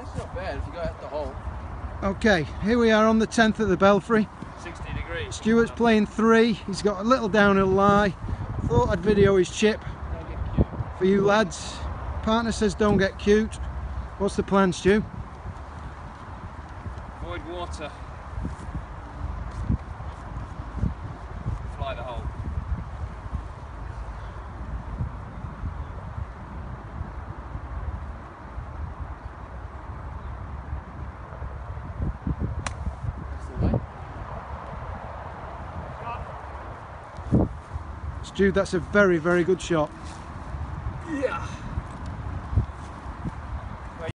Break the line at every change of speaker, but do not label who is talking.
It's not bad if you go out the hole.
Okay, here we are on the 10th at the Belfry.
60 degrees.
Stuart's playing 3. He's got a little downhill lie. Thought I'd video his chip
Don't get cute.
for you lads. Partner says don't get cute. What's the plan, Stu?
Avoid water. Fly the hole.
Stu, that's a very, very good shot.